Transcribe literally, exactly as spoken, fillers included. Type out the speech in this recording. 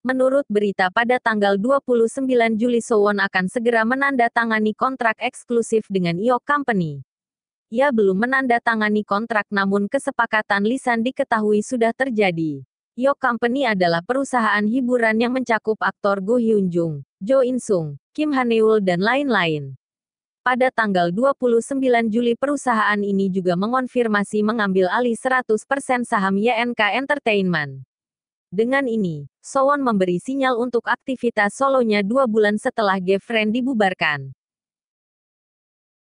Menurut berita pada tanggal dua puluh sembilan Juli, Sowon akan segera menandatangani kontrak eksklusif dengan I O Company. Ia belum menandatangani kontrak, namun kesepakatan lisan diketahui sudah terjadi. I O Company adalah perusahaan hiburan yang mencakup aktor Go Hyun Jung, Jo In Sung, Kim Haneul dan lain-lain. Pada tanggal dua puluh sembilan Juli, perusahaan ini juga mengonfirmasi mengambil alih seratus persen saham Y N K Entertainment. Dengan ini, Sowon memberi sinyal untuk aktivitas solonya dua bulan setelah Girlfriend dibubarkan.